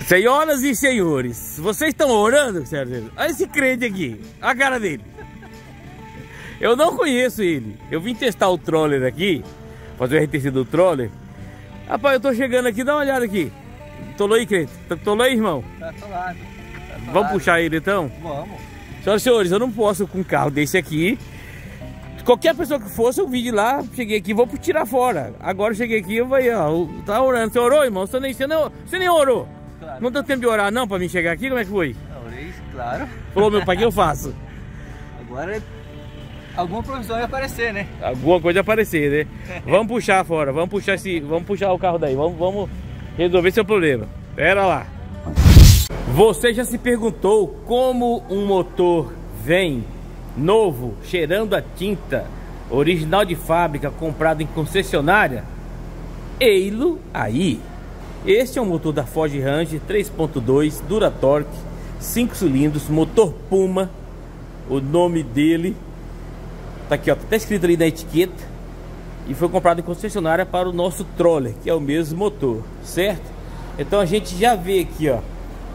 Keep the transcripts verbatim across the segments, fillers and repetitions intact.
Senhoras e senhores, vocês estão orando, senhores? Olha esse crente aqui, olha a cara dele. Eu não conheço ele. Eu vim testar o troller aqui, fazer o R T C do troller. Rapaz, eu tô chegando aqui, dá uma olhada aqui. Tolou aí, crente? Tolou aí, irmão? Tá atolado. Tá atolado. Vamos puxar ele então? Vamos. Senhoras e senhores, eu não posso com um carro desse aqui. Qualquer pessoa que fosse, eu vi de lá, cheguei aqui, vou tirar fora. Agora eu cheguei aqui, eu vou aí, ó, tá orando. Você orou, irmão? Você nem, você nem, você nem orou? Claro. Não deu tempo de orar não pra mim chegar aqui? Como é que foi? Eu orei, claro. Falou, meu pai, o que eu faço? Agora alguma provisão vai aparecer, né? Alguma coisa aparecer, né? Vamos puxar fora, vamos puxar esse, vamos puxar o carro daí, vamos, vamos resolver seu problema. Pera lá. Você já se perguntou como um motor vem novo, cheirando a tinta, original de fábrica, comprado em concessionária? Ei-lo aí. Este é um motor da Ford Ranger três ponto dois, Duratorque, cinco cilindros, motor Puma. O nome dele tá aqui, ó, tá escrito ali na etiqueta. E foi comprado em concessionária para o nosso troller, que é o mesmo motor, certo? Então a gente já vê aqui, ó,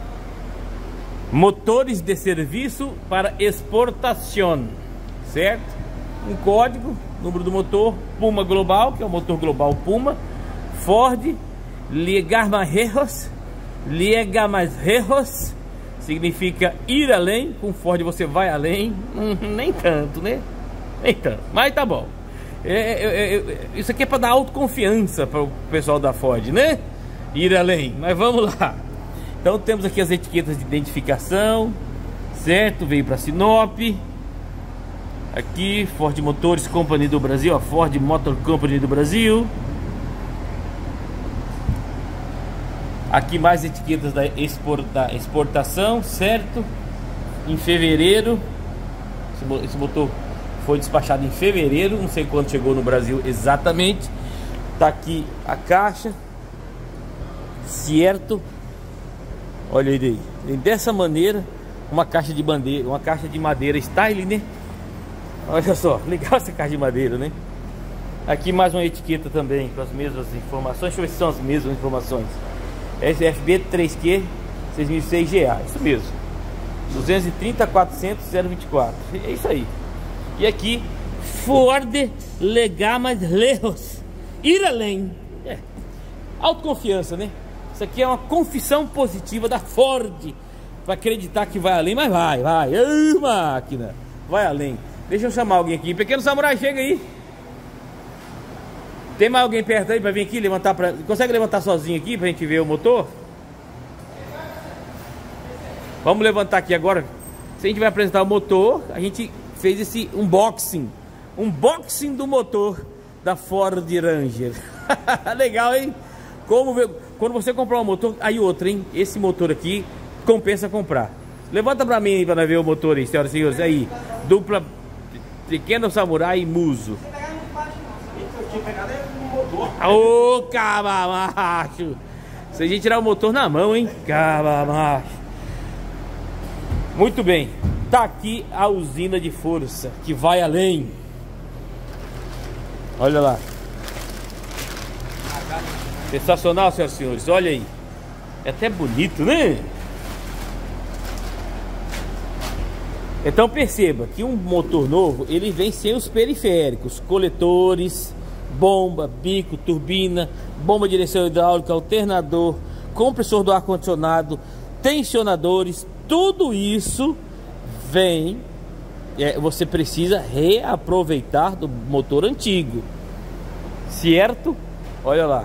motores de serviço para exportação, certo? Um código, número do motor, Puma Global, que é o motor global Puma. Ford Liegamarrejos, Liegamarrejos significa ir além. Com Ford você vai além. Hum, nem tanto, né? Nem tanto, mas tá bom. É, é, é, isso aqui é para dar autoconfiança para o pessoal da Ford, né? Ir além, mas vamos lá. Então temos aqui as etiquetas de identificação, certo? Veio para Sinop. Aqui, Ford Motores Company do Brasil, a Ford Motor Company do Brasil. Aqui mais etiquetas da, export, da exportação, certo? Em fevereiro, esse, esse motor foi despachado em fevereiro, não sei quando chegou no Brasil exatamente. Tá aqui a caixa, certo? Olha aí, e dessa maneira, uma caixa de bandeira, uma caixa de madeira style, né? Olha só, legal essa caixa de madeira, né? Aqui mais uma etiqueta também com as mesmas informações. Deixa eu ver se são as mesmas informações. S F B três Q seis mil e seis G A, isso mesmo. duzentos e trinta, quatrocentos, zero vinte e quatro. É isso aí. E aqui Ford Liegamarrejos, ir além. É. Autoconfiança, né? Isso aqui é uma confissão positiva da Ford para acreditar que vai além, mas vai, vai. Ei, máquina, vai além. Deixa eu chamar alguém aqui. Pequeno Samurai, chega aí. Tem mais alguém perto aí para vir aqui levantar? Pra... Consegue levantar sozinho aqui pra gente ver o motor? Vamos levantar aqui agora. Se a gente vai apresentar o motor, a gente fez esse unboxing. Unboxing do motor da Ford Ranger. Legal, hein? Como ver... Quando você comprar um motor, aí outro, hein? Esse motor aqui compensa comprar. Levanta pra mim aí pra nós ver o motor aí, senhoras e senhores. Aí, dupla Pequeno Samurai Muso. Ô, cabra macho! Se a gente tirar o motor na mão, hein? Cabra macho. Muito bem. Tá aqui a usina de força que vai além. Olha lá. Sensacional, senhoras e senhores. Olha aí. É até bonito, né? Então perceba que um motor novo, ele vem sem os periféricos, coletores, bomba, bico, turbina, bomba de direção hidráulica, alternador, compressor do ar-condicionado, tensionadores, tudo isso vem, é, você precisa reaproveitar do motor antigo, certo? Olha lá.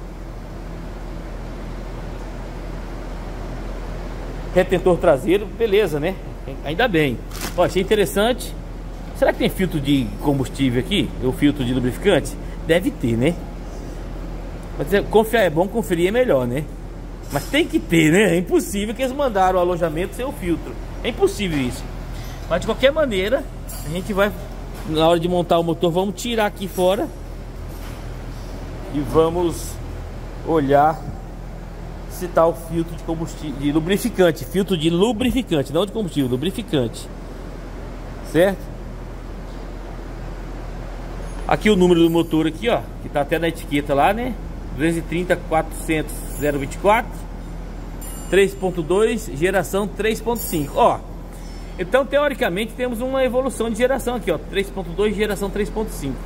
Retentor traseiro, beleza, né? Ainda bem. Ó, achei interessante. Será que tem filtro de combustível aqui? Ou filtro de lubrificante? Deve ter, né? Mas confiar é bom, conferir é melhor, né? Mas tem que ter, né? É impossível que eles mandaram o alojamento sem o filtro. É impossível isso. Mas de qualquer maneira, a gente vai, na hora de montar o motor, vamos tirar aqui fora e vamos olhar se tá o filtro de combustível, de lubrificante, filtro de lubrificante, não de combustível, lubrificante, certo? Aqui o número do motor aqui, ó, que tá até na etiqueta lá, né? duzentos e trinta, quatrocentos, zero vinte e quatro. três ponto dois, geração três ponto cinco. Ó, então teoricamente temos uma evolução de geração aqui, ó, três ponto dois, geração três ponto cinco.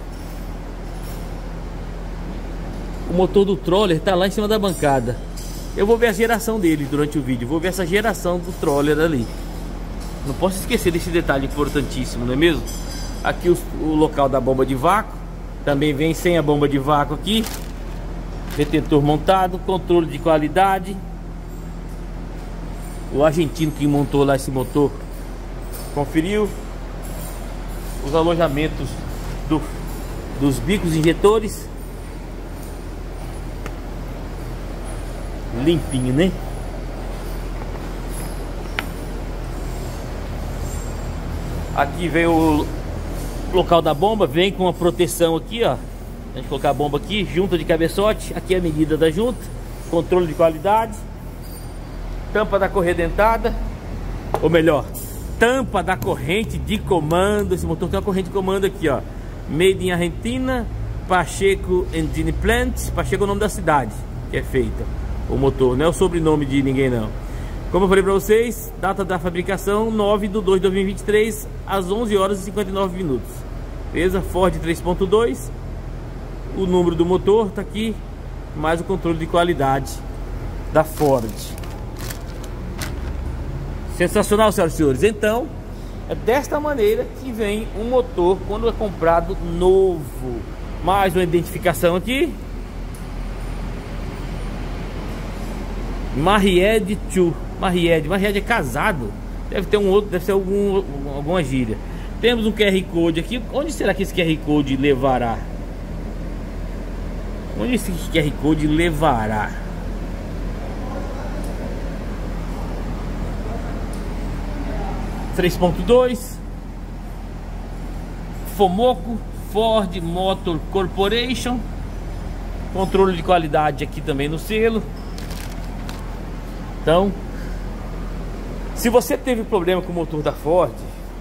O motor do Troller tá lá em cima da bancada. Eu vou ver a geração dele durante o vídeo. Vou ver essa geração do Troller ali. Não posso esquecer desse detalhe importantíssimo, não é mesmo? Aqui o, o local da bomba de vácuo. Também vem sem a bomba de vácuo aqui. Retentor montado, controle de qualidade. O argentino que montou lá esse motor conferiu. Os alojamentos do, dos bicos injetores. Limpinho, né? Aqui vem o local da bomba. Vem com a proteção aqui, ó. A gente colocar a bomba aqui, junta de cabeçote. Aqui é a medida da junta. Controle de qualidade. Tampa da correia dentada. Ou melhor, tampa da corrente de comando. Esse motor tem uma corrente de comando aqui, ó. Made in Argentina, Pacheco Engine Plant. Pacheco é o nome da cidade que é feita o motor, não é o sobrenome de ninguém não. Como eu falei para vocês, data da fabricação nove de dois de dois mil e vinte e três, às onze horas e cinquenta e nove minutos. Beleza? Ford três ponto dois. O número do motor tá aqui, mais o controle de qualidade da Ford. Sensacional, senhoras e senhores. Então, é desta maneira que vem um motor quando é comprado novo. Mais uma identificação aqui. Maried dois. Maried, Maried é casado. Deve ter um outro, deve ser algum, alguma gíria. Temos um Q R Code aqui. Onde será que esse Q R Code levará? Onde esse Q R Code levará? três ponto dois. Fomoco, Ford Motor Corporation. Controle de qualidade aqui também no selo. Então, se você teve problema com o motor da Ford,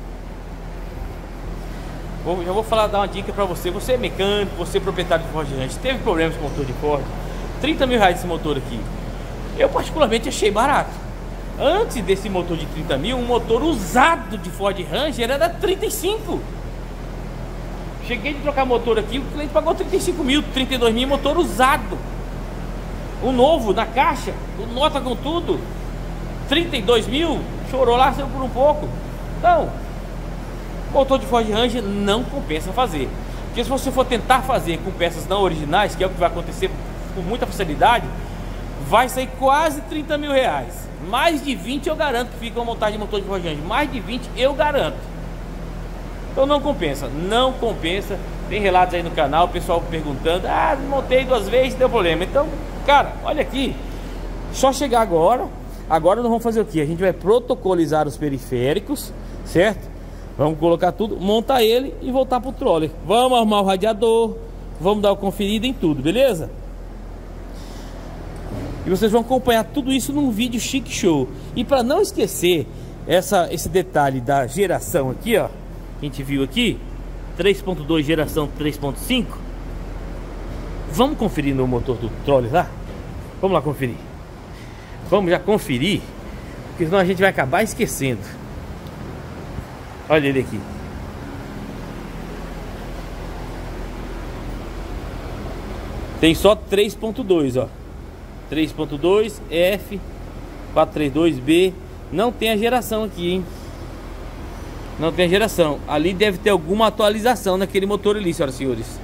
vou, já vou falar, dar uma dica para você. Você é mecânico, você é proprietário de Ford Ranch, teve problemas com o motor de Ford, trinta mil reais esse motor aqui. Eu particularmente achei barato. Antes desse motor de trinta mil, um motor usado de Ford Ranger era trinta e cinco. Cheguei de trocar motor aqui, o cliente pagou trinta e cinco mil, trinta e dois mil, motor usado. O novo, na caixa, o nota com tudo, trinta e dois mil, chorou lá, saiu por um pouco. Então, motor de Ford Ranger não compensa fazer. Porque se você for tentar fazer com peças não originais, que é o que vai acontecer com muita facilidade, vai sair quase trinta mil reais. Mais de vinte eu garanto que fica uma montagem de motor de Ford Ranger. Mais de vinte eu garanto. Então não compensa, não compensa. Tem relatos aí no canal, o pessoal perguntando: ah, montei duas vezes, deu problema. Então, cara, olha aqui, só chegar agora. Agora nós vamos fazer o que? A gente vai protocolizar os periféricos, certo? Vamos colocar tudo, montar ele e voltar pro troller. Vamos arrumar o radiador, vamos dar uma conferida em tudo, beleza? E vocês vão acompanhar tudo isso num vídeo chique show. E para não esquecer essa, esse detalhe da geração aqui, ó, a gente viu aqui, três ponto dois geração três ponto cinco. Vamos conferir no motor do troller lá? Vamos lá conferir. Vamos já conferir, porque senão a gente vai acabar esquecendo. Olha ele aqui. Tem só três ponto dois, ó. três ponto dois F quatrocentos e trinta e dois B. Não tem a geração aqui, hein? Não tem a geração. Ali deve ter alguma atualização naquele motor ali, senhoras e senhores.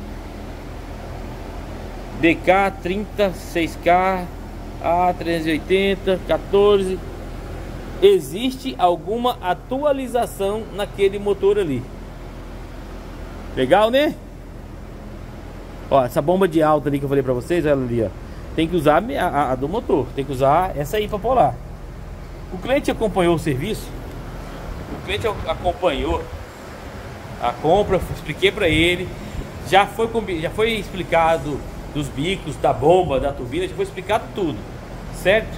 D K trinta, seis K, A trezentos e oitenta, quatorze. Existe alguma atualização naquele motor ali. Legal, né? Ó, essa bomba de alta ali que eu falei pra vocês, olha ali, ó. Tem que usar a, a, a do motor. Tem que usar essa aí pra polar. O cliente acompanhou o serviço. O cliente acompanhou a compra, expliquei pra ele. Já foi, já foi explicado dos bicos, da bomba, da turbina. Já foi explicado tudo, certo?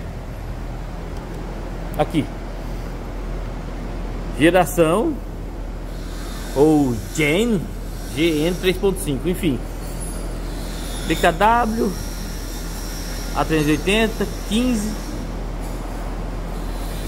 Aqui, geração ou Gen G N três ponto cinco, enfim, D K W A trezentos e oitenta, quinze,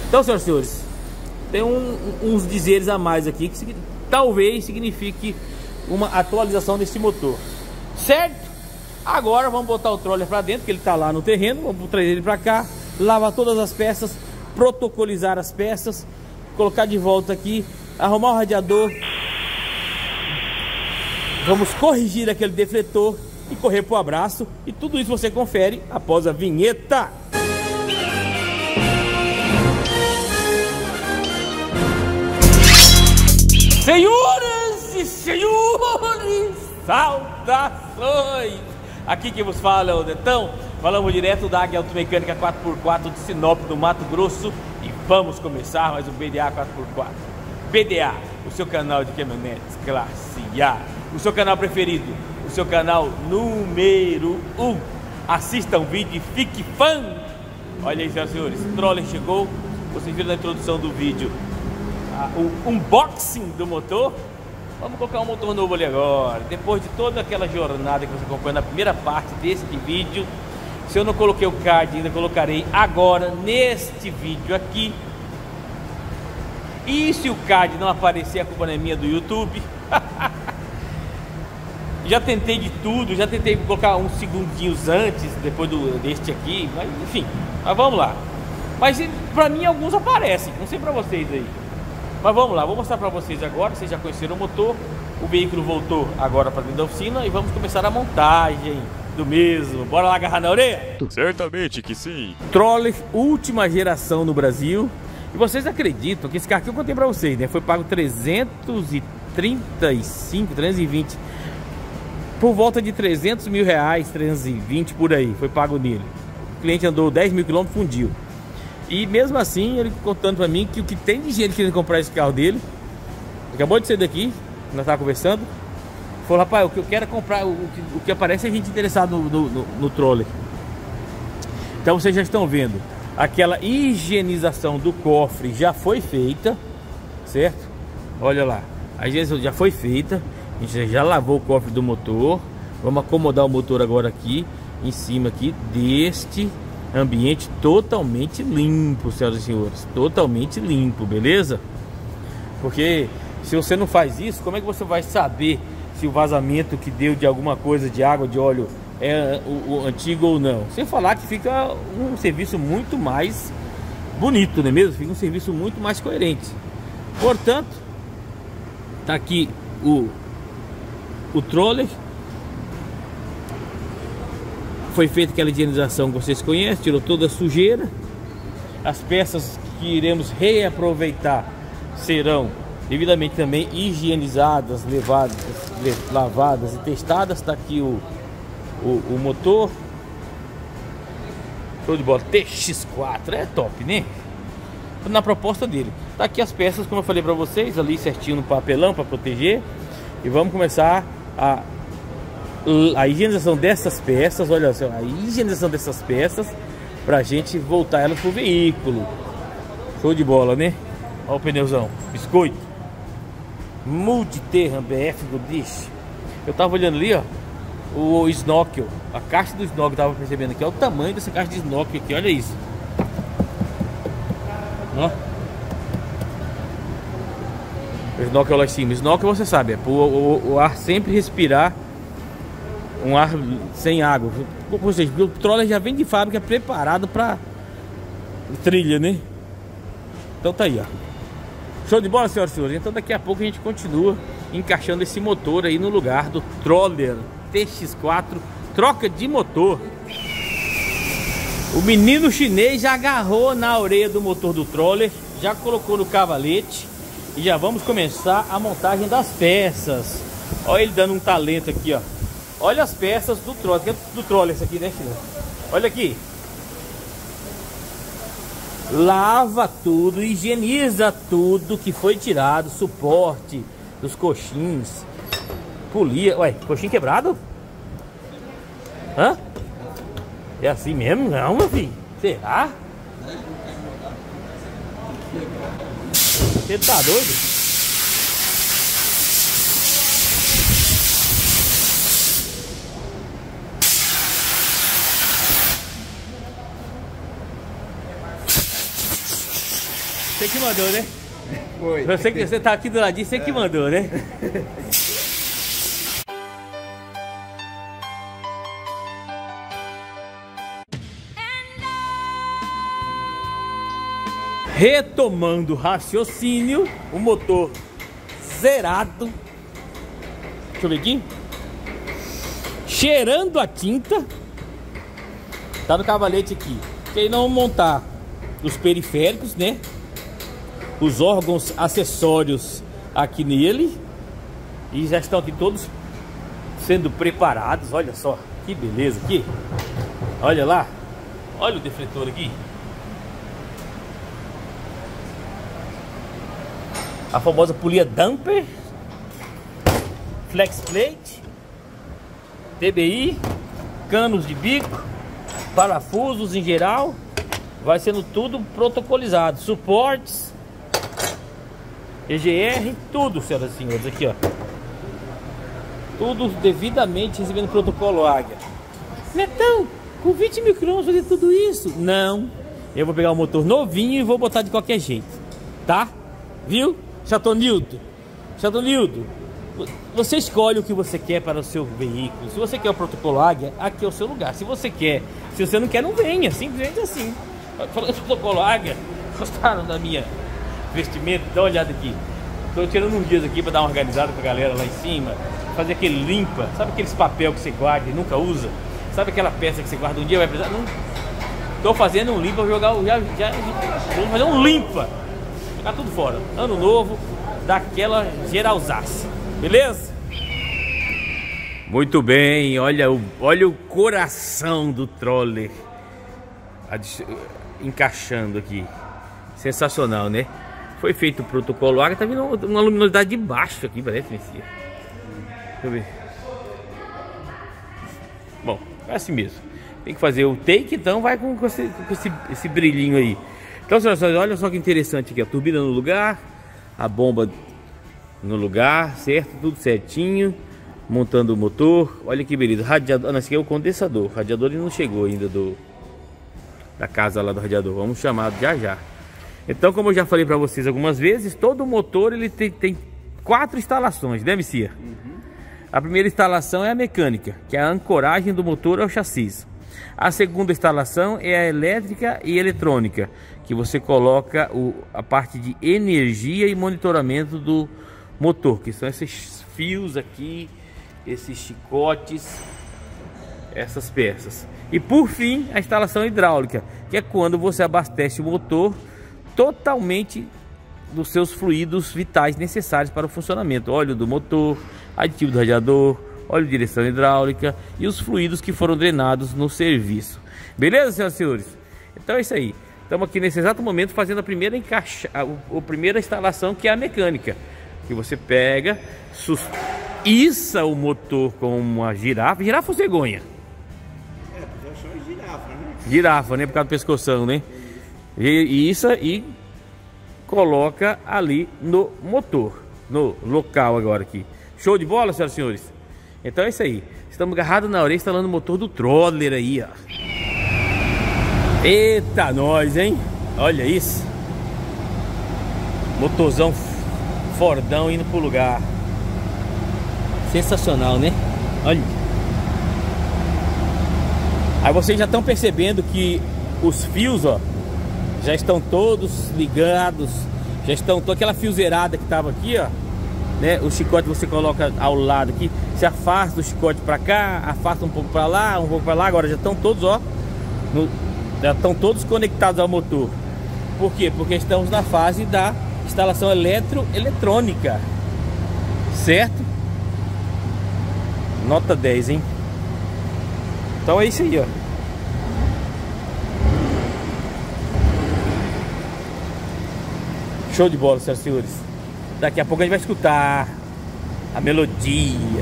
Então, senhoras e senhores, tem um, uns dizeres a mais aqui que talvez signifique uma atualização desse motor, certo? Agora vamos botar o troller para dentro, que ele está lá no terreno. Vamos trazer ele para cá, lavar todas as peças, protocolizar as peças, colocar de volta aqui, arrumar o radiador. Vamos corrigir aquele defletor e correr pro abraço. E tudo isso você confere após a vinheta. Senhoras e senhores, saudações! Aqui quem vos fala é o Netão. Falamos direto da Águia Automecânica quatro por quatro de Sinop, no Mato Grosso. E vamos começar mais um B D A quatro por quatro. B D A, o seu canal de caminhonetes classe A. O seu canal preferido, o seu canal número um. Assista um vídeo e fique fã. Olha aí, senhoras e senhores, o troller chegou. Vocês viram na introdução do vídeo ah, o unboxing do motor. Vamos colocar um motor novo ali agora. Depois de toda aquela jornada que você acompanhou na primeira parte deste vídeo, se eu não coloquei o card ainda, colocarei agora neste vídeo aqui. E se o card não aparecer, a culpa não é minha, do YouTube. Já tentei de tudo, já tentei colocar uns segundinhos antes, depois do, deste aqui, mas enfim, mas vamos lá. Mas pra mim alguns aparecem, não sei pra vocês aí. Mas vamos lá, vou mostrar pra vocês agora. Vocês já conheceram o motor, o veículo voltou agora pra dentro da oficina e vamos começar a montagem do mesmo. Bora lá agarrar na orelha? Certamente que sim. Troller última geração no Brasil. E vocês acreditam que esse carro que eu contei pra vocês, né, foi pago trezentos e trinta e cinco, trezentos e vinte, por volta de trezentos mil reais, trezentos e vinte por aí, foi pago nele. O cliente andou dez mil quilômetros, fundiu. E mesmo assim, ele contando pra mim que o que tem de gente querendo comprar esse carro dele, acabou de sair daqui, nós estávamos conversando, falou: rapaz, o que eu quero é comprar, o que, o que aparece é gente interessada no, no, no, no troller. Então vocês já estão vendo, aquela higienização do cofre já foi feita, certo? Olha lá, a higienização já foi feita. A gente já lavou o cofre do motor. Vamos acomodar o motor agora aqui, em cima aqui deste ambiente totalmente limpo, senhoras e senhores. Totalmente limpo, beleza? Porque se você não faz isso, como é que você vai saber se o vazamento que deu de alguma coisa, de água, de óleo, é o, o antigo ou não? Sem falar que fica um serviço muito mais bonito, não é mesmo? Fica um serviço muito mais coerente. Portanto, tá aqui o o troller. Foi feita aquela higienização que vocês conhecem, tirou toda a sujeira. As peças que iremos reaproveitar serão devidamente também higienizadas, levadas, lavadas e testadas. Está aqui o, o, o motor. Show de bola. T X quatro é top, né? Na proposta dele. Tá aqui as peças, como eu falei para vocês, ali certinho no papelão para proteger. E vamos começar a, a higienização dessas peças. Olha só, a higienização dessas peças pra gente voltar elas pro veículo. Show de bola, né? Olha o pneuzão, biscoito Multiterra B F Goodish. Eu tava olhando ali, ó, o snorkel, a caixa do snorkel, tava percebendo aqui. Olha o tamanho dessa caixa de snorkel aqui, olha isso. Ó, o snorkel lá em cima. Snorkel, você sabe, é para o, o, o ar sempre respirar um ar sem água. Ou seja, o troller já vem de fábrica preparado para trilha, né? Então tá aí, ó. Show de bola, senhoras e senhores. Então daqui a pouco a gente continua encaixando esse motor aí no lugar do troller T X quatro. Troca de motor. O menino chinês já agarrou na orelha do motor do troller, já colocou no cavalete. E já vamos começar a montagem das peças. Olha ele dando um talento aqui, ó. Olha as peças do troller, do troller esse aqui, né, filho? Olha aqui. Lava tudo, higieniza tudo que foi tirado, suporte dos coxins, polia. Ué, coxinho quebrado? Hã? É assim mesmo? Não, meu filho. Será? Você tá doido? Você que mandou, né? Foi. Você que você tá aqui do ladinho, você que mandou, né? Retomando o raciocínio, o motor zerado. Deixa eu ver aqui. Cheirando a tinta. Tá no cavalete aqui. Quem não montar os periféricos, né? Os órgãos acessórios aqui nele. E já estão aqui todos sendo preparados. Olha só, que beleza aqui. Olha lá. Olha o defletor aqui. A famosa polia damper, flex plate, T B I, canos de bico, parafusos em geral, vai sendo tudo protocolizado, suportes, E G R, tudo, senhoras e senhores, aqui ó, tudo devidamente recebendo protocolo Águia. Netão, com vinte mil quilômetros fazer tudo isso? Não, eu vou pegar o motor novinho e vou botar de qualquer jeito, tá? Viu? Chatonildo, Chatonildo, você escolhe o que você quer para o seu veículo. Se você quer o protocolo Águia, aqui é o seu lugar. Se você quer, se você não quer, não venha, simplesmente assim. Falando do protocolo Águia, gostaram da minha vestimenta? Dá uma olhada aqui. Estou tirando uns dias aqui para dar uma organizada com a galera lá em cima, fazer aquele limpa. Sabe aqueles papel que você guarda e nunca usa? Sabe aquela peça que você guarda um dia vai precisar? Não. Estou fazendo um limpa, vou jogar o já, já, vamos fazer um limpa. Jogar tudo fora. Ano novo, daquela geralzaça. Beleza? Muito bem. Olha o, olha o coração do troller encaixando aqui. Sensacional, né? Foi feito o protocolo Águia. Tá vindo uma luminosidade de baixo aqui, parece. Deixa eu ver. Bom, é assim mesmo. Tem que fazer o take, então vai com esse, com esse, esse brilhinho aí. Então, senhoras e senhores, olha só que interessante aqui, a turbina no lugar, a bomba no lugar, certo? Tudo certinho, montando o motor. Olha que beleza, radiador, não, esse aqui é o condensador, o radiador ele não chegou ainda do da casa lá do radiador, vamos chamar já já. Então, como eu já falei para vocês algumas vezes, todo motor ele tem, tem quatro instalações, né, Messias? Uhum. A primeira instalação é a mecânica, que é a ancoragem do motor ao chassi. A segunda instalação é a elétrica e eletrônica, que você coloca o, a parte de energia e monitoramento do motor, que são esses fios aqui, esses chicotes, essas peças. E por fim, a instalação hidráulica, que é quando você abastece o motor totalmente dos seus fluidos vitais necessários para o funcionamento: óleo do motor, aditivo do radiador, óleo de direção hidráulica e os fluidos que foram drenados no serviço. Beleza, senhoras e senhores? Então é isso aí. Estamos aqui nesse exato momento fazendo a primeira encaixa, a, a primeira instalação, que é a mecânica, que você pega, sus, issa o motor com uma girafa, girafa ou cegonha? É, já chama de girafa, né? Girafa, né? Por causa do pescoção, né? E, e issa e coloca ali no motor, no local agora aqui. Show de bola, senhoras e senhores? Então é isso aí. Estamos agarrados na orelha instalando o motor do troller aí, ó. Eita, nós, hein? Olha isso. Motorzão Fordão indo pro lugar. Sensacional, né? Olha. Aí vocês já estão percebendo que os fios, ó, já estão todos ligados. Já estão toda aquela fiozeirada que tava aqui, ó, né? O chicote você coloca ao lado aqui, se afasta o chicote para cá, afasta um pouco para lá, um pouco para lá. Agora já estão todos, ó, no, já estão todos conectados ao motor. Por quê? Porque estamos na fase da instalação eletroeletrônica, certo? Nota dez, hein? Então é isso aí, ó. Show de bola, senhoras e senhores. Daqui a pouco a gente vai escutar a melodia.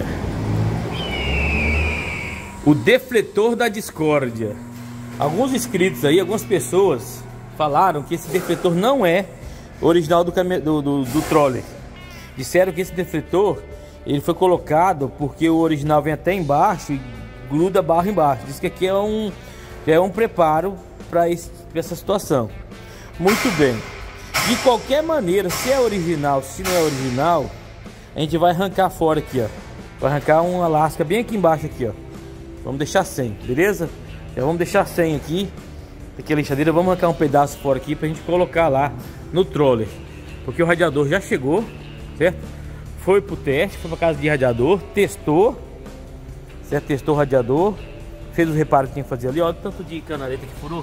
O defletor da discórdia. Alguns inscritos aí, algumas pessoas falaram que esse defletor não é original do, do, do, do troller. Disseram que esse defletor ele foi colocado porque o original vem até embaixo e gruda barro embaixo. Diz que aqui é um, é um preparo para essa situação. Muito bem. De qualquer maneira, se é original, se não é original, a gente vai arrancar fora aqui, ó. Vai arrancar uma lasca bem aqui embaixo aqui, ó. Vamos deixar sem, beleza? Já vamos deixar sem aqui. Aqui a lixadeira, vamos arrancar um pedaço fora aqui pra gente colocar lá no troller. Porque o radiador já chegou, certo? Foi pro teste, foi pra casa de radiador, testou, certo? Testou o radiador, fez os reparos que tinha que fazer ali. Olha o tanto de canaleta que furou.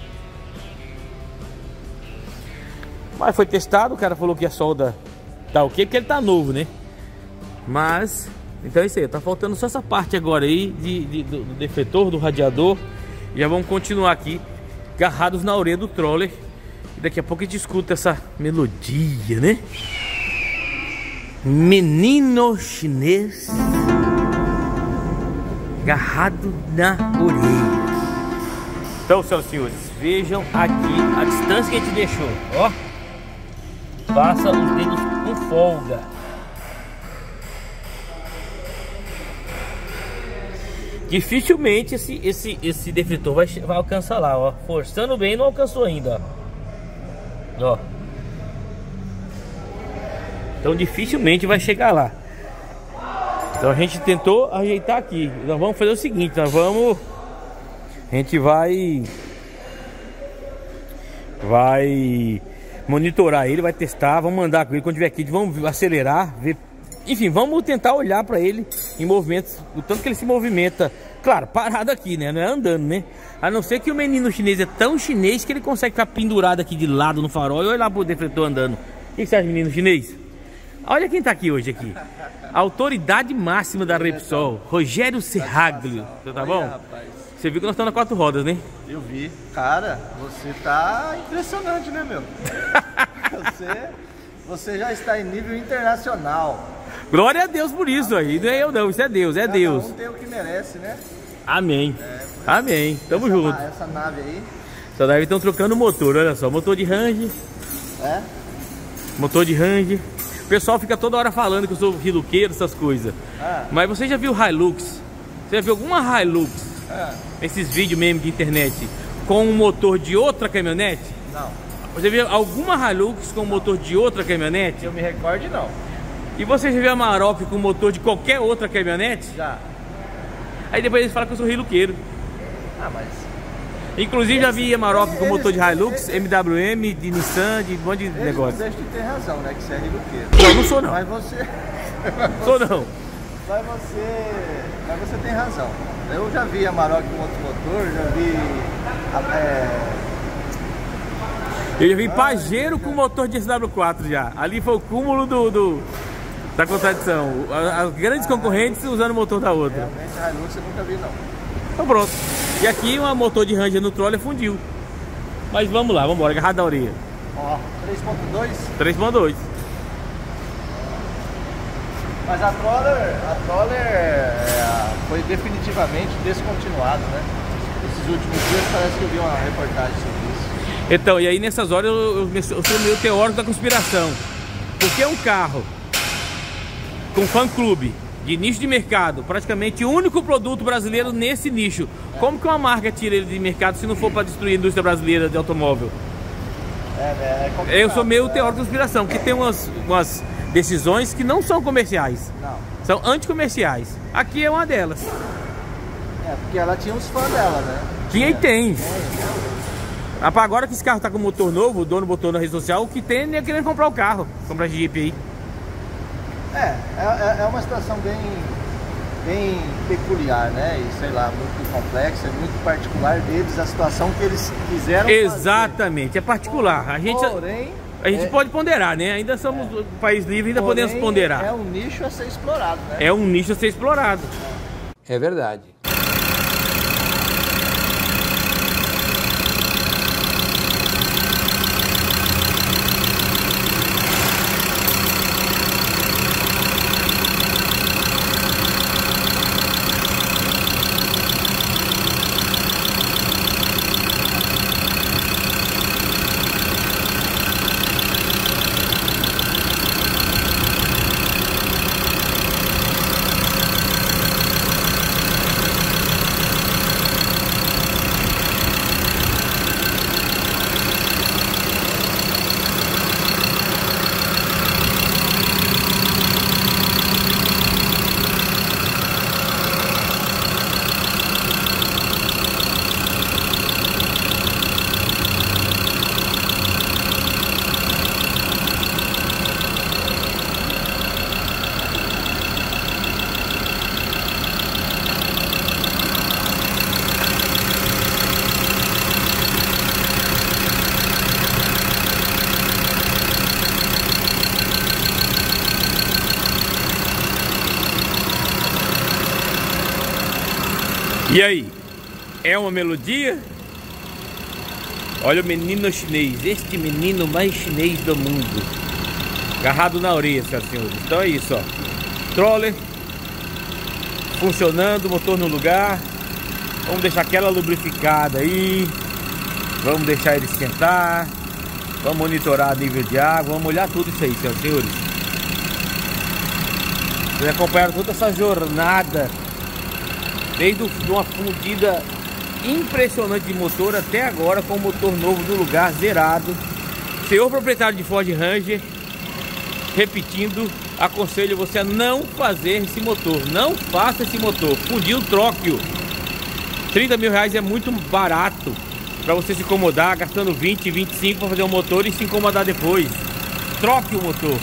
Mas foi testado, o cara falou que a solda tá ok, porque ele tá novo, né? Mas, então é isso aí, tá faltando só essa parte agora aí de, de, do, do defletor, do radiador. E já vamos continuar aqui, agarrados na orelha do troller. E daqui a pouco a gente escuta essa melodia, né? Menino chinês agarrado na orelha. Então, senhoras e senhores, vejam aqui a distância que a gente deixou, ó. Passa os dedos com folga. Dificilmente esse, esse, esse defletor vai, vai alcançar lá, ó. Forçando bem, não alcançou ainda, ó. Ó. Então dificilmente vai chegar lá. Então a gente tentou ajeitar aqui. Nós vamos fazer o seguinte, nós vamos... A gente vai... Vai... monitorar ele, vai testar, vamos mandar com ele quando tiver aqui, vamos acelerar, ver, enfim, vamos tentar olhar para ele em movimentos, o tanto que ele se movimenta, claro, parado aqui, né, não é andando, né, a não ser que o menino chinês é tão chinês que ele consegue ficar pendurado aqui de lado no farol e olhar pro defletor andando. O que você acha, menino chinês? Olha quem tá aqui hoje aqui, a autoridade máxima da Repsol, Rogério Serraglio, tá bom? Você viu que nós estamos na quatro rodas, né? Eu vi. Cara, você tá impressionante, né, meu? Você, você já está em nível internacional. Glória a Deus por isso. Amém. Aí. Não é eu não, isso é Deus, é Cada Deus. um tem o que merece, né? Amém. É, Amém. Tamo essa, junto. Essa nave aí. Essa nave estão trocando o motor, olha só. Motor de range. É? Motor de range. O pessoal fica toda hora falando que eu sou riluqueiro, essas coisas. Ah. Mas você já viu Hilux? Você já viu alguma Hilux? Ah. Esses vídeos mesmo de internet com um motor de outra caminhonete? Não. Você viu alguma Hilux com um motor de outra caminhonete? Que eu me recorde, não. E você já viu a Amarok com motor de qualquer outra caminhonete? Já. Aí depois eles falam que eu sou riluqueiro. Ah, mas... Inclusive já vi Amarok com motor de Hilux, M W M, de Nissan, de um monte de eles negócio. Eles ter razão, né? Que você é riluqueiro. Não, não sou não. Mas você... Sou não. Mas você... Mas você tem razão. Eu já vi Amarok com outro motor, já vi... É... Eu já vi Pajero com motor de S W quatro já. Ali foi o cúmulo do, do, da contradição. As grandes concorrentes usando o motor da outra. Realmente a Hilux eu nunca vi, não. Então pronto. E aqui um motor de Ranger no troller fundiu. Mas vamos lá, vamos embora, agarrado da orelha. Ó, três ponto dois? três ponto dois. Mas a Troller, a Troller é, foi definitivamente descontinuada, né? Esses últimos dias parece que eu vi uma reportagem sobre isso. Então, e aí nessas horas eu, eu, eu sou meio teórico da conspiração. Porque um carro com fã-clube de nicho de mercado, praticamente o único produto brasileiro nesse nicho, é. Como que uma marca tira ele de mercado se não for para destruir a indústria brasileira de automóvel? É, é, é eu sou meio teórico da conspiração, porque tem umas, umas decisões que não são comerciais, não. São anticomerciais. Aqui é uma delas. É, porque ela tinha os fãs dela, né? Tinha é. e tem. É, é. Agora que esse carro tá com motor novo, o dono botou na rede social, o que tem é querendo comprar o carro, comprar Jeep aí. É, é, é uma situação bem, bem peculiar, né? E sei lá, muito complexa, muito particular deles, a situação que eles quiseram Exatamente, fazer. É particular. A gente, Porém, a gente é, pode ponderar, né? Ainda somos é, um país livre, ainda porém, podemos ponderar. É um nicho a ser explorado, né? É um nicho a ser explorado. É verdade. E aí, é uma melodia? Olha o menino chinês, este menino mais chinês do mundo, agarrado na orelha, senhoras e senhores. Então é isso, ó. Troller funcionando, motor no lugar. Vamos deixar aquela lubrificada aí. Vamos deixar ele esquentar. Vamos monitorar o nível de água. Vamos olhar tudo isso aí, senhoras e senhores. Vocês acompanharam toda essa jornada, desde uma fundida impressionante de motor até agora, com o motor novo no lugar, zerado. Senhor proprietário de Ford Ranger, repetindo, aconselho você a não fazer esse motor. Não faça esse motor. Fundiu, troque-o. trinta mil reais é muito barato para você se incomodar, gastando vinte, vinte e cinco para fazer um motor e se incomodar depois. Troque o motor.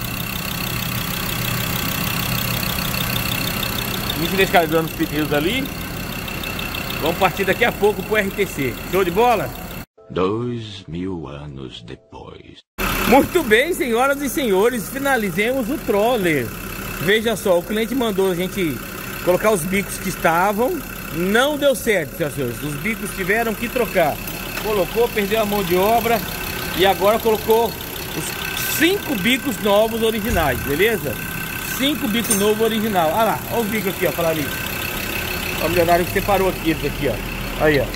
vinte e três calibrando os pneus ali. Vamos partir daqui a pouco pro R T C. Show de bola? Dois mil anos depois. Muito bem, senhoras e senhores, finalizemos o troller. Veja só, o cliente mandou a gente colocar os bicos que estavam. Não deu certo, senhoras e senhores. Os bicos tiveram que trocar. Colocou, perdeu a mão de obra. E agora colocou os cinco bicos novos originais, beleza? Cinco bicos novos original. Olha lá, olha os bicos aqui, ó, falar ali. Olha o milionário que separou aqui, esse aqui, ó. Aí, ó.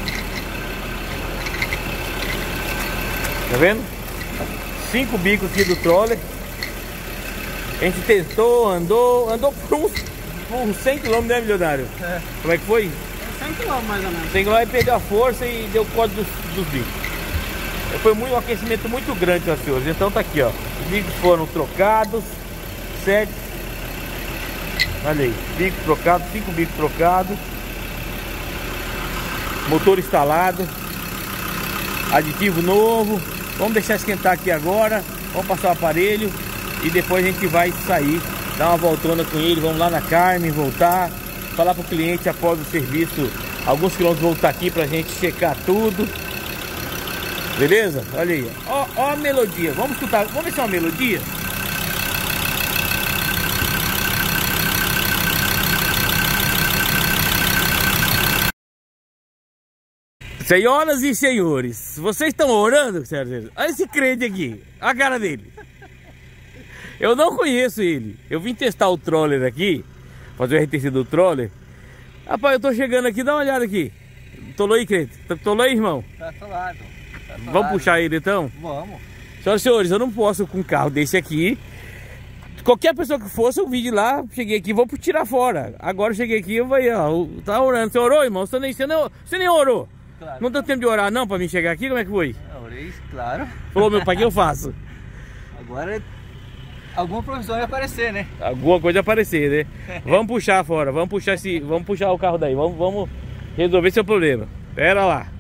Tá vendo? Cinco bicos aqui do troller. A gente tentou, andou, andou por uns, por uns cem quilômetros, né, milionário? É. Como é que foi? cem quilômetros mais ou menos. cem quilômetros, perdeu a força e deu o código dos, dos bicos. Foi muito, um aquecimento muito grande, senhoras e senhores. Então tá aqui, ó. Os bicos foram trocados, certo? Olha aí, bico trocado, cinco bicos trocados. Motor instalado. Aditivo novo. Vamos deixar esquentar aqui agora. Vamos passar o aparelho e depois a gente vai sair, dar uma voltona com ele. Vamos lá na Carmen, voltar, falar para o cliente após o serviço, alguns quilômetros, voltar aqui pra gente checar tudo. Beleza? Olha aí, ó, ó a melodia. Vamos escutar, vamos ver se é uma melodia. Senhoras e senhores, vocês estão orando, senhoras? Olha esse crente aqui, olha a cara dele. Eu não conheço ele. Eu vim testar o troller aqui, fazer o R T C do troller. Rapaz, eu tô chegando aqui, dá uma olhada aqui. Tolou aí, crente? Tolou aí, irmão? Tá atolado. Tá atolado. Vamos puxar ele então? Vamos. Senhoras e senhores, eu não posso com um carro desse aqui. Qualquer pessoa que fosse, eu vi de lá, cheguei aqui, vou tirar fora. Agora eu cheguei aqui, eu vou aí, ó. Tá orando. Você orou, irmão? Você nem, você nem, você nem orou? Claro. Não deu tempo de orar não pra mim chegar aqui? Como é que foi? Eu orei, claro. Falou, meu pai, o que eu faço? Agora alguma provisão vai aparecer, né? Alguma coisa vai aparecer, né? Vamos puxar fora, vamos puxar esse, vamos puxar o carro daí, vamos, vamos resolver seu problema. Pera lá.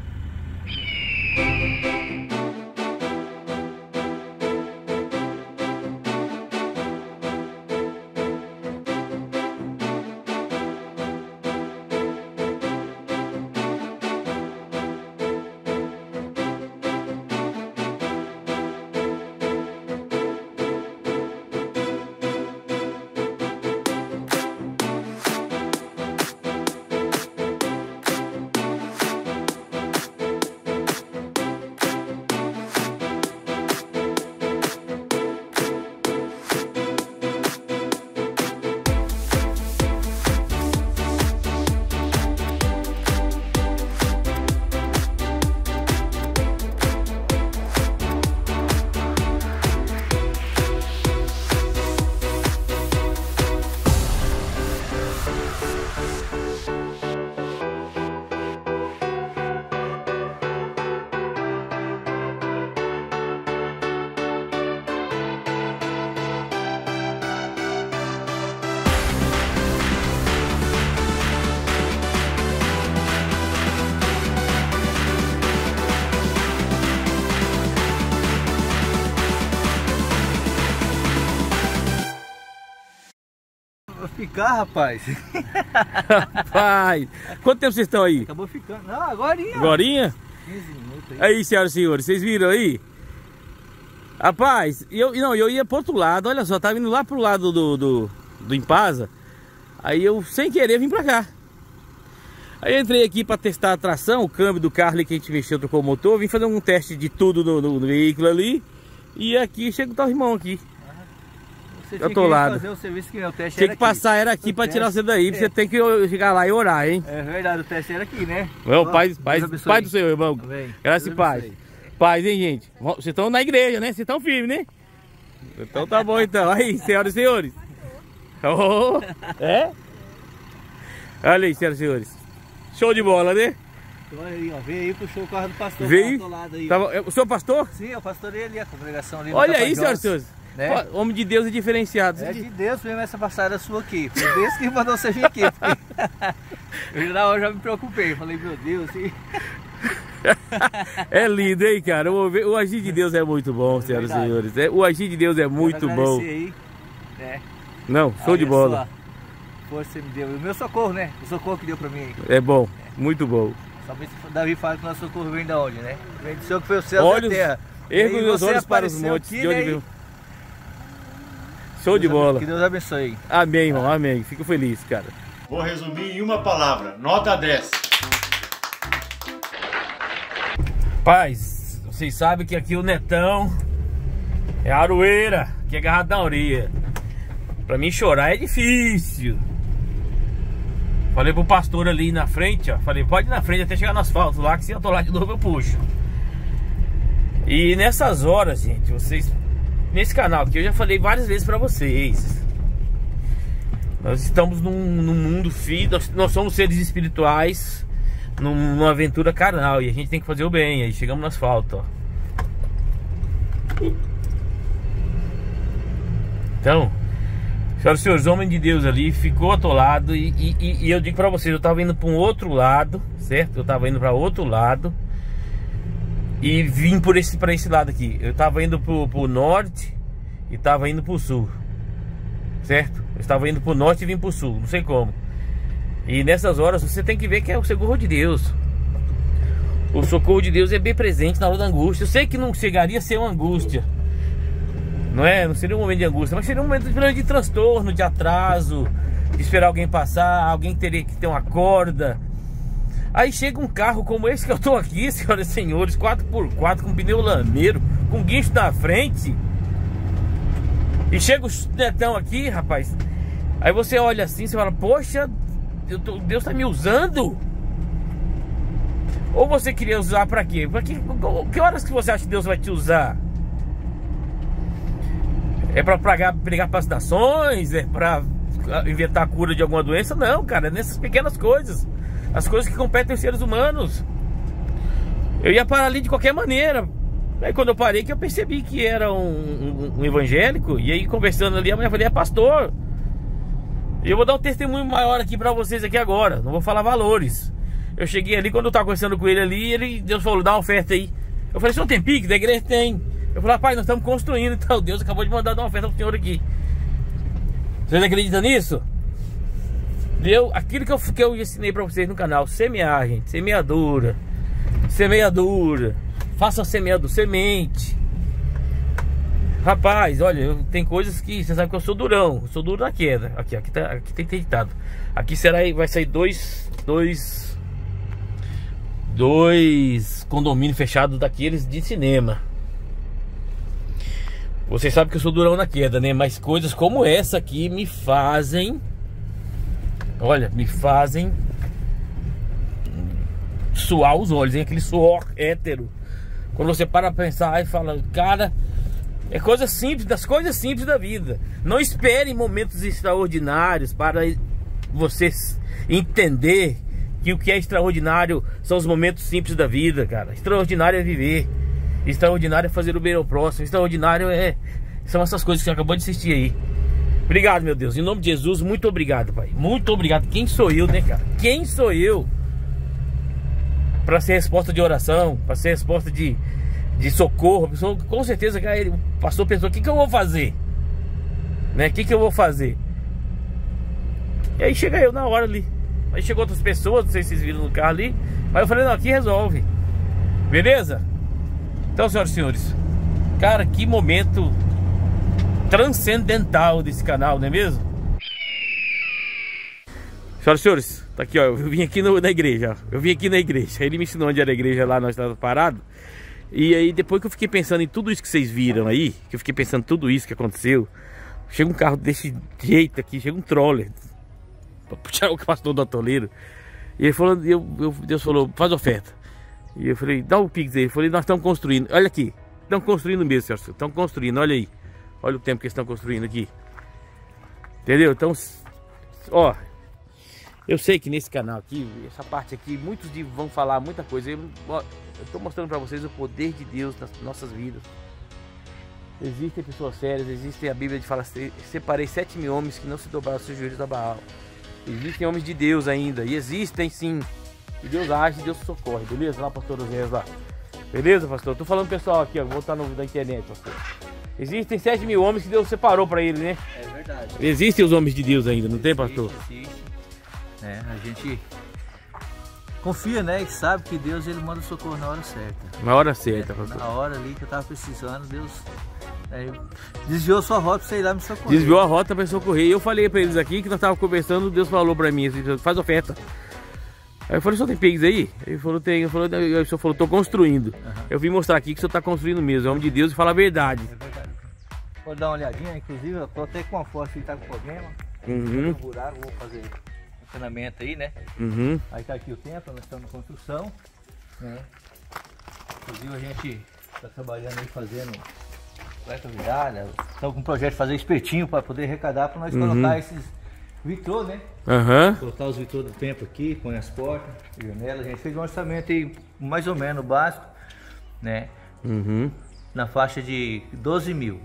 Ficar, rapaz. Rapaz, quanto tempo vocês estão aí? Acabou ficando. Não, agorinha. Agorinha? quinze minutos aí. Aí, senhoras e senhores, vocês viram aí? Rapaz, eu, não, eu ia pro outro lado, olha só, tava indo lá pro lado do, do, do Impasa. Aí eu, sem querer, vim pra cá. Aí eu entrei aqui para testar a tração, o câmbio do carro ali que a gente mexeu, trocou o motor. Vim fazer um teste de tudo no, no, no veículo ali. E aqui chega o tal irmão aqui. Você eu tô lá. fazer o serviço que meu teste Tinha era que passar aqui. era aqui para tirar você daí. É. Você tem que chegar lá e orar, hein? É verdade, o teste era aqui, né? Meu, Ó, pai, pai, pai do Senhor, irmão. Amém. Graças e paz. Paz, hein, gente? Vocês estão na igreja, né? Vocês estão firmes, né? Então tá bom, então. Aí, senhoras e senhores. Oh, é? Olha aí, senhoras e senhores. Show de bola, né? Olha aí, ó. Veio aí, puxou o carro do pastor. Veio. Do lado aí. Tava, o senhor pastor? Sim, eu pastorei ali, a congregação ali. Olha aí, senhoras e senhores. Né? Homem de Deus é diferenciado. É de Deus mesmo essa passada sua aqui. Foi Deus que mandou você vir aqui. Eu na hora já me preocupei. Falei, meu Deus. E... É lindo, hein, cara? O, o agir de Deus é muito bom, é senhoras e senhores. É, o agir de Deus é muito bom. Aí, né? Não, show aí, de bola. Força você me deu. E o meu socorro, né? O socorro que deu pra mim aí. É bom, é. Muito bom. Somente Davi fala que o nosso socorro vem da onde, né? Vem do Senhor que foi o céu e a terra. Ergo meus olhos para os montes. Aqui, de onde né? veio? Show de bola. Que Deus abençoe. Amém, irmão, amém. Fico feliz, cara. Vou resumir em uma palavra, nota dez. Paz, vocês sabem que aqui o Netão é aroeira, que é agarrado na orelha. Pra mim chorar é difícil. Falei pro pastor ali na frente, ó. Falei, pode ir na frente até chegar no asfalto lá, que se eu tô lá de novo eu puxo. E nessas horas, gente, vocês... Nesse canal aqui eu já falei várias vezes pra vocês. Nós estamos num, num mundo físico, nós, nós somos seres espirituais num, numa aventura carnal. E a gente tem que fazer o bem. Aí chegamos no asfalto, ó. Então, senhoras e senhores, homem de Deus ali ficou atolado. E, e, e eu digo pra vocês, eu tava indo pra um outro lado, certo? Eu tava indo pra outro lado e vim por esse, pra esse lado aqui. Eu tava indo pro, pro norte e tava indo pro sul, certo? Eu estava indo pro norte e vim pro sul, não sei como. E nessas horas você tem que ver que é o socorro de Deus. O socorro de Deus é bem presente na hora da angústia. Eu sei que não chegaria a ser uma angústia, não é? Não seria um momento de angústia, mas seria um momento de, de transtorno, de atraso, de esperar alguém passar. Alguém teria que ter uma corda. Aí chega um carro como esse que eu tô aqui, senhoras e senhores, quatro por quatro, com pneu lameiro, com guincho na frente. E chega o Netão aqui, rapaz. Aí você olha assim, você fala, poxa, eu tô, Deus tá me usando? Ou você queria usar pra quê? Pra que, que horas que você acha que Deus vai te usar? É pra pregar, pregar para as nações? É pra inventar a cura de alguma doença? Não, cara, é nessas pequenas coisas. As coisas que competem aos seres humanos. Eu ia parar ali de qualquer maneira. Aí quando eu parei que eu percebi que era um, um, um evangélico. E aí conversando ali, a mulher falou, é pastor. E eu vou dar um testemunho maior aqui pra vocês aqui agora. Não vou falar valores. Eu cheguei ali, quando eu tava conversando com ele ali, ele, Deus falou, dá uma oferta aí. Eu falei, senhor tem pique? Da igreja tem. Eu falei, rapaz, nós estamos construindo, então Deus acabou de mandar dar uma oferta pro senhor aqui. Vocês acreditam nisso? Deu aquilo que eu, que eu ensinei pra vocês no canal. Semear, gente, semeadura. Semeadura. Faça semeadura, semente. Rapaz, olha, eu, tem coisas que você sabe que eu sou durão. Eu sou duro na queda. Aqui, aqui, tá, aqui tem deitado. Aqui será, vai sair dois Dois Dois condomínios fechados daqueles de cinema. Vocês sabem que eu sou durão na queda, né? Mas coisas como essa aqui me fazem, olha, me fazem suar os olhos, hein? Aquele suor hétero. Quando você para pra pensar e fala, cara, é coisa simples, das coisas simples da vida. Não espere momentos extraordinários para você entender que o que é extraordinário são os momentos simples da vida, cara. Extraordinário é viver. Extraordinário é fazer o bem ao próximo. Extraordinário é... são essas coisas que você acabou de assistir aí. Obrigado, meu Deus. Em nome de Jesus, muito obrigado, Pai. Muito obrigado. Quem sou eu, né, cara? Quem sou eu para ser resposta de oração, para ser resposta de, de socorro? A pessoa, com certeza, cara, o pastor pensou, o que, que eu vou fazer? Né? O que, que eu vou fazer? E aí chega eu na hora ali. Aí chegou outras pessoas, não sei se vocês viram no carro ali. Mas eu falei, não, aqui resolve. Beleza? Então, senhoras e senhores, cara, que momento transcendental desse canal, não é mesmo? Senhoras e senhores, Tá aqui, ó, eu vim aqui no, na igreja, ó. Eu vim aqui na igreja. Ele me ensinou onde era a igreja lá, nós estávamos parados. E aí depois que eu fiquei pensando em tudo isso que vocês viram aí, que eu fiquei pensando em tudo isso que aconteceu, chega um carro desse jeito aqui, chega um troller pra puxar o pastor do atoleiro. E ele falou, eu, eu, Deus falou, faz oferta. E eu falei, dá o pix aí. Eu falei, nós estamos construindo, olha aqui, estão construindo mesmo, senhor, estão construindo, olha aí. Olha o tempo que eles estão construindo aqui. Entendeu? Então, ó, eu sei que nesse canal aqui, essa parte aqui, muitos de vão falar muita coisa. Eu, ó, eu tô mostrando para vocês o poder de Deus nas nossas vidas. Existem pessoas sérias, existe a Bíblia de fala, separei sete mil homens que não se dobraram seus joelhos a Baal. Existem homens de Deus ainda, e existem sim. E Deus age, Deus socorre, beleza? Lá, pastor Oséias lá. Beleza, pastor? Tô falando pessoal aqui, ó, vou voltar no da internet, pastor. Existem sete mil homens que Deus separou para ele, né? É verdade. Existem os homens de Deus ainda, não tem, pastor? Existe, existe. É, a gente confia, né? E sabe que Deus, ele manda socorro na hora certa. Na hora certa, é, pastor. Na hora ali que eu tava precisando, Deus é, desviou sua rota pra você ir lá me socorrer. Desviou a rota para socorrer. E eu falei para eles aqui que nós tava conversando, Deus falou para mim assim, faz oferta. Aí eu falei, só tem pigs aí? Ele falou, tem. Eu falei, aí o senhor falou, tô construindo. Uhum. Eu vim mostrar aqui que o senhor tá construindo mesmo, é homem de Deus e fala a verdade. É verdade. Vou dar uma olhadinha, inclusive eu tô até com a foto que tá com problema. Uhum. Vou buraco, vou fazer encanamento aí, né? Uhum. Aí tá aqui o templo, nós estamos em construção, né? Inclusive a gente tá trabalhando aí fazendo coleta vidrada, estamos com um projeto de fazer espetinho para poder arrecadar para nós uhum. colocar esses vitrô, né? Uhum. Colocar os vitrô do templo aqui, põe as portas, janelas. A gente fez um orçamento aí mais ou menos básico, né? Uhum. Na faixa de doze mil.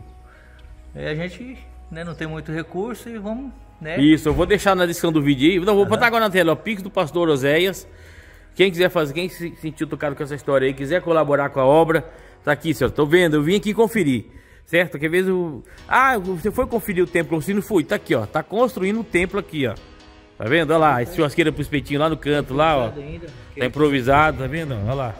E a gente, né, não tem muito recurso e vamos, né? Isso, eu vou deixar na descrição do vídeo aí. Não, vou uhum. botar agora na tela, o Pix do pastor Oséias. Quem quiser fazer, quem se sentiu tocado com essa história aí, quiser colaborar com a obra, tá aqui, senhor. Tô vendo, eu vim aqui conferir. Certo? Que às vezes o... Ah, você foi conferir o templo construindo? Fui, tá aqui, ó. Tá construindo o templo aqui, ó. Tá vendo? Olha lá, esse churrasqueira pro espetinho lá no canto, lá, ó. Tá improvisado, tá vendo? Olha lá.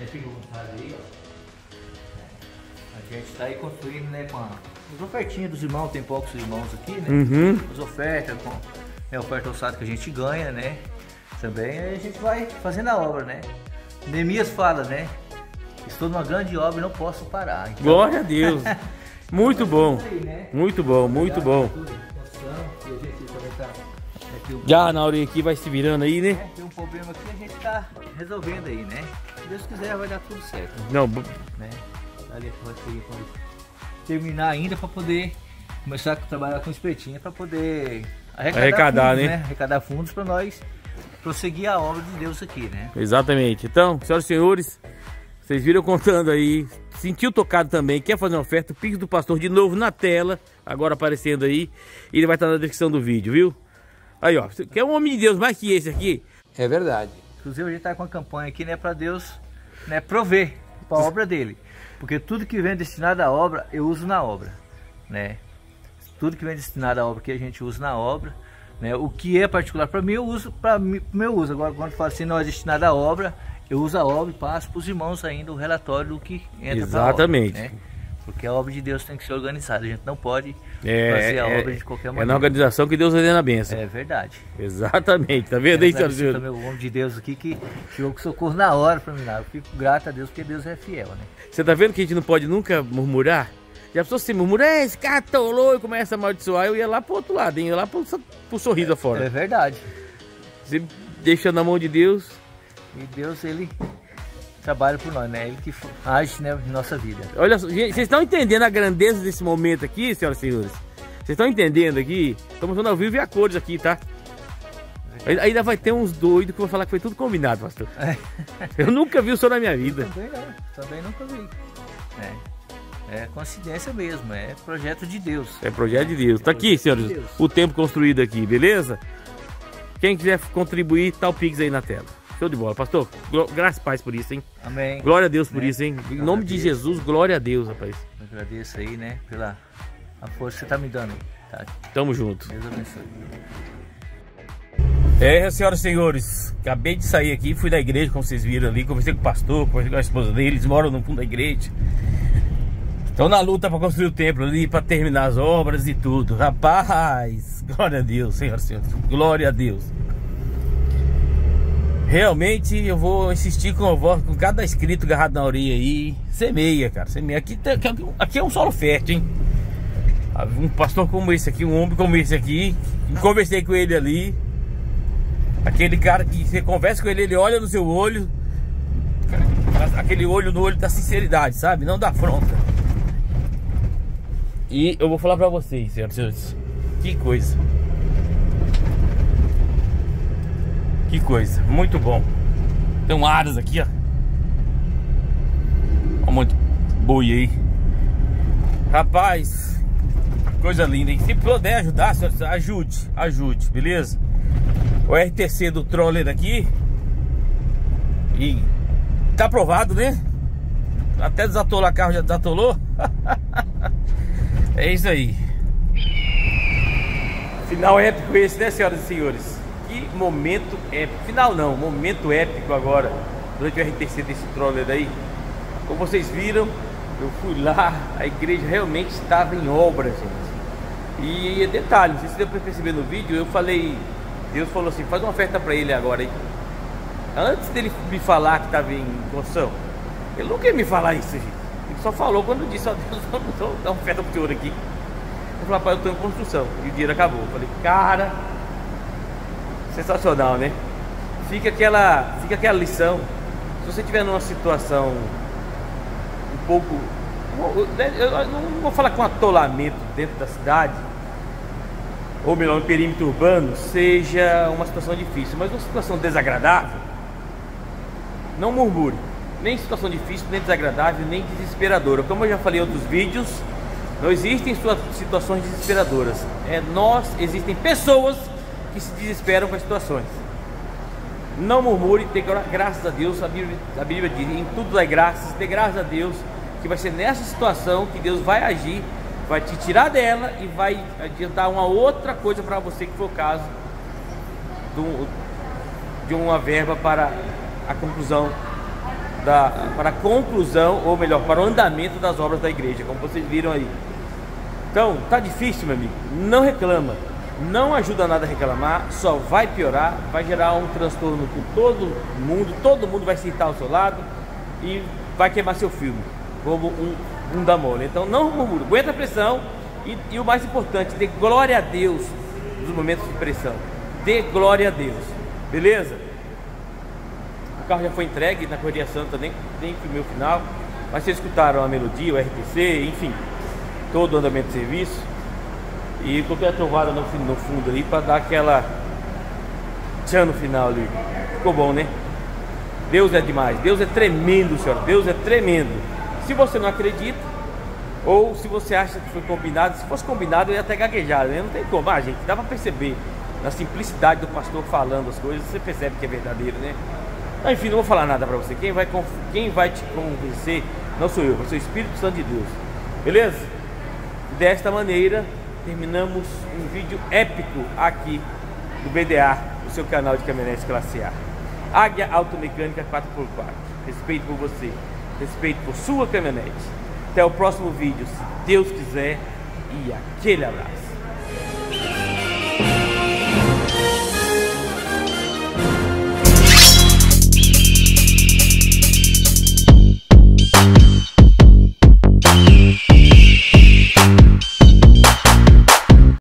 A gente tá aí construindo, né, com as ofertinhas dos irmãos, tem poucos irmãos aqui, né? Uhum. As ofertas, com é, a oferta ossada que a gente ganha, né? Também a gente vai fazendo a obra, né? Neemias fala, né? Estou numa grande obra e não posso parar. Então... Glória a Deus. Muito bom. Muito bom, muito bom. Já na hora aqui vai se virando aí, né? É, tem um problema aqui, a gente tá resolvendo aí, né? Se Deus quiser vai dar tudo certo. Não, né? Ali vai ter quando terminar ainda para poder começar a trabalhar com espetinha para poder arrecadar, arrecadar fundos, né? né? Arrecadar fundos para nós prosseguir a obra de Deus aqui, né? Exatamente. Então, senhoras e senhores, vocês viram contando aí, sentiu tocado também, quer fazer uma oferta, o Pix do pastor de novo na tela, agora aparecendo aí, e ele vai estar na descrição do vídeo, viu? Aí, ó, quer um homem de Deus mais que esse aqui? É verdade. Inclusive a gente tá com uma campanha aqui, né, para Deus, né, prover para a obra dele. Porque tudo que vem destinado à obra, eu uso na obra, né? Tudo que vem destinado à obra que a gente usa na obra, né? O que é particular para mim, eu uso para o meu uso. Agora, quando falo assim, não é destinado à obra, eu uso a obra e passo para os irmãos ainda o relatório do que entra. Exatamente. Pra obra, né? Porque a obra de Deus tem que ser organizada, a gente não pode é, fazer a é, obra de qualquer maneira. É na organização que Deus ordena a bênção. É verdade. Exatamente, tá vendo é, aí, senhor? Também o homem de Deus aqui que chegou com socorro na hora para mim lá. Eu fico grato a Deus porque Deus é fiel, né? Você tá vendo que a gente não pode nunca murmurar? Já pessoa se murmura, é, esse cara tolou e começa a amaldiçoar, eu ia lá pro outro lado, hein? Eu ia lá pro, pro sorriso é, afora. É verdade. Você deixa na mão de Deus. E Deus, ele trabalha por nós, né? Ele que age, né, em nossa vida. Olha só, gente, vocês estão entendendo a grandeza desse momento aqui, senhoras e senhores? Vocês estão entendendo aqui? Estamos mostrando ao vivo e a cores aqui, tá? Ainda vai ter uns doidos que vão falar que foi tudo combinado, pastor. É. Eu nunca vi o senhor na minha vida. Eu também não, também nunca vi. É, é coincidência mesmo, é projeto de Deus. É projeto de Deus. Tá aqui, senhores, de o tempo construído aqui, beleza? Quem quiser contribuir, tá o Pix aí na tela. Show de bola, pastor. Graças e paz por isso, hein? Amém. Glória a Deus por né? isso, hein? Em nome de Jesus, glória a Deus, rapaz. Eu agradeço aí, né, pela a força que você tá me dando. Tá? Tamo junto. Deus abençoe. É, senhoras e senhores, acabei de sair aqui, fui da igreja, como vocês viram ali, conversei com o pastor, conversei com a esposa dele, eles moram no fundo da igreja. Estão na luta para construir o templo ali, para terminar as obras e tudo. Rapaz, glória a Deus, senhoras e senhores, glória a Deus. Realmente eu vou insistir com, com cada inscrito agarrado na orelha aí. Semeia, cara, semeia. Aqui, aqui é um solo fértil, hein? Um pastor como esse aqui, um homem como esse aqui, conversei com ele ali. Aquele cara que você conversa com ele, ele olha no seu olho, aquele olho no olho da sinceridade, sabe? Não da afronta. E eu vou falar pra vocês, senhoras e senhores, que coisa. Que coisa, muito bom. Tem um aras aqui, ó. Olha um monte de boi aí. Rapaz, coisa linda, hein? Se puder ajudar, ajude, ajude, beleza? O R T C do Troller aqui. E tá aprovado, né? Até desatolar carro, já desatolou. É isso aí. Final épico esse, né, senhoras e senhores? Que momento épico. Final não, momento épico agora, durante o R T C desse Troller aí. Como vocês viram, eu fui lá, a igreja realmente estava em obra, gente. E detalhe, não sei se deu pra perceber no vídeo, eu falei, Deus falou assim, faz uma oferta pra ele agora aí. Antes dele me falar que estava em construção, ele não quer me falar isso, gente. Ele só falou quando disse, ó, Deus, vou dar uma oferta pro senhor aqui. Eu falei, rapaz, eu tô em construção. E o dinheiro acabou. Eu falei, cara, sensacional, né? Fica aquela, fica aquela lição. Se você estiver numa situação um pouco, eu não vou falar com atolamento dentro da cidade, ou melhor, no perímetro urbano, seja uma situação difícil, mas uma situação desagradável, não murmure. Nem situação difícil, nem desagradável, nem desesperadora. Como eu já falei em outros vídeos, não existem suas situações desesperadoras. É nós, existem pessoas que se desesperam com as situações. Não murmure, dê graças a Deus. A Bíblia, a Bíblia diz, em tudo dá graças, dê graças a Deus, que vai ser nessa situação que Deus vai agir, vai te tirar dela e vai adiantar uma outra coisa para você, que for o caso do, de uma verba para a conclusão da, para a conclusão, ou melhor, para o andamento das obras da igreja, como vocês viram aí. Então, tá difícil, meu amigo, não reclama, não ajuda nada a reclamar, só vai piorar, vai gerar um transtorno com todo mundo, todo mundo vai se irritar ao seu lado e vai queimar seu filme, como um, um da mole. Então não murmura, aguenta a pressão e, e o mais importante, dê glória a Deus nos momentos de pressão, dê glória a Deus, beleza? O carro já foi entregue na Correria Santa, nem, nem filmei o final, mas vocês escutaram a melodia, o R T C, enfim, todo o andamento de serviço. E coloquei a trovada no, no fundo ali para dar aquela tchan no final ali. Ficou bom, né? Deus é demais, Deus é tremendo, senhor, Deus é tremendo. Se você não acredita, ou se você acha que foi combinado, se fosse combinado eu ia até gaguejar, né? Não tem como, ah, gente, dá para perceber na simplicidade do pastor falando as coisas, você percebe que é verdadeiro, né? Enfim, não vou falar nada pra você. Quem vai, quem vai te convencer não sou eu, vai ser o Espírito Santo de Deus. Beleza? Desta maneira, terminamos um vídeo épico aqui do B D A, o seu canal de caminhonetes classe A. Águia Automecânica quatro por quatro. Respeito por você, respeito por sua caminhonete. Até o próximo vídeo, se Deus quiser, e aquele abraço.